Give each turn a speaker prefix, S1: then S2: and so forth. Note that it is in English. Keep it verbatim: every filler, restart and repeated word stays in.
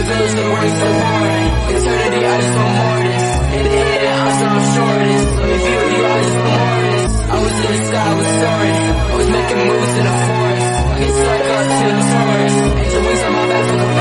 S1: village, the words so boring. Eternity, I just want more of this. In the end, I'm so sure of this. Let me be with you, I just want more of this. I was in the sky, I was soaring. I was making moves in the forest. I get stuck up to the forest. Angel wings on my back like a